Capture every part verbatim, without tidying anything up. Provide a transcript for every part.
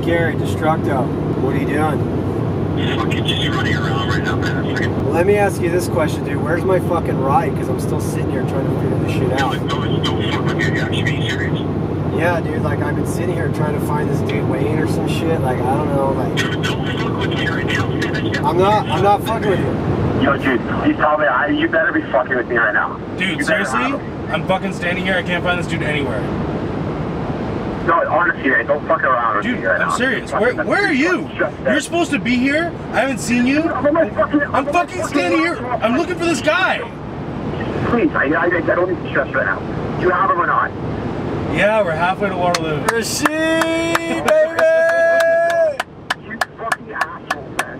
Gary, Destructo. What are you doing? Fucking just running around right now, man. Fucking... Let me ask you this question, dude. Where's my fucking ride? Because I'm still sitting here trying to figure this shit out. No, no, no, fuck with you. You're actually being serious. Yeah, dude. Like, I've been sitting here trying to find this dude Wayne or some shit. Like, I don't know. Like, Dude, don't fuck with me right now, man. I'm not. I'm not fucking with you. Yo, dude, you tell me, I, you better be fucking with me right now. Dude, You seriously? better have him. I'm fucking standing here. I can't find this dude anywhere. No, honestly, man, don't fuck around with Dude, me right I'm now. serious. Where, where are you? You're supposed to be here. I haven't seen you. I'm, I'm fucking, I'm fucking standing here. I'm looking for this guy. Please, I, I, I don't need to stress right now. Do you have him or not? Yeah, we're halfway to Waterloo. Rashid, baby! You fucking asshole, man.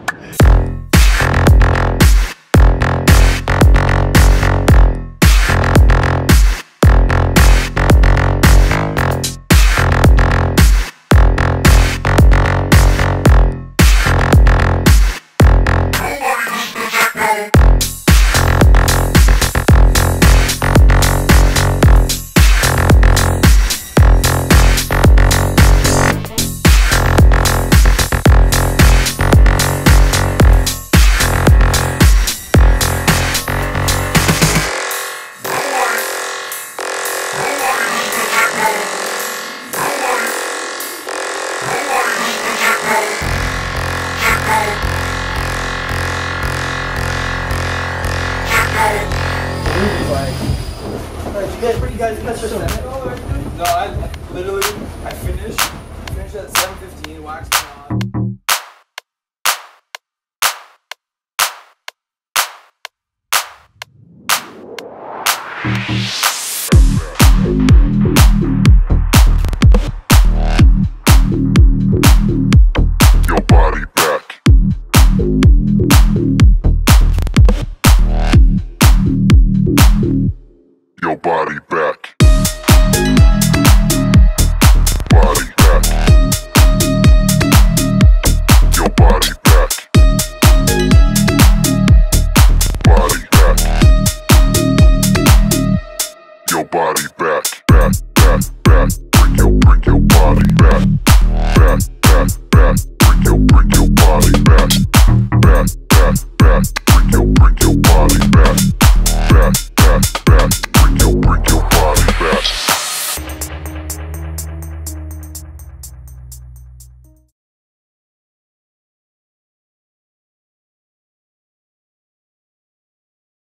No, I literally, I finished, I finished at seven fifteen, waxed on. Your body back. Your body back.